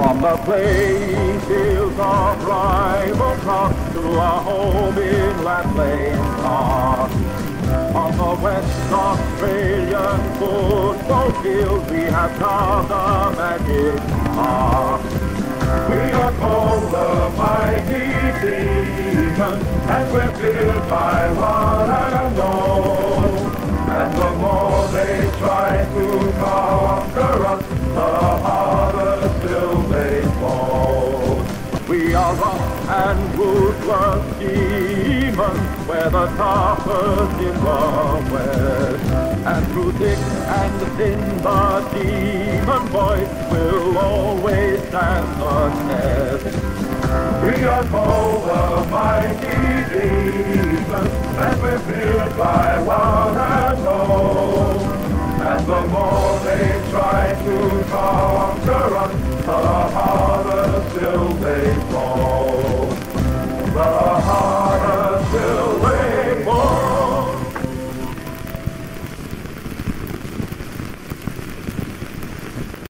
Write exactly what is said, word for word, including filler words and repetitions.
From the playing fields of rival clubs to our home in Lane Park. On the West Australian football field we have carved a magic mark. We are called the mighty demons, and we're feared by one and all. And the more they try to conquer us, the harder still they fall. We are rough and ruthless demons, we're the toughest in the West. And through thick and thin, the demon voice will always stand the test. We are called the mighty demons, and we're feared by one